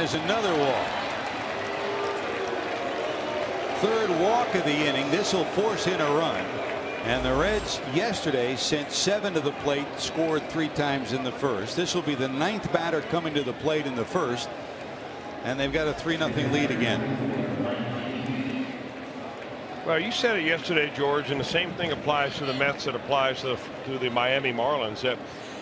is another walk. Third walk of the inning. This will force in a run. And the Reds yesterday sent 7 to the plate, scored 3 times in the first. This will be the 9th batter coming to the plate in the first. And they've got a 3-0 lead again. Well, you said it yesterday, George, and the same thing applies to the Mets that applies to the Miami Marlins, that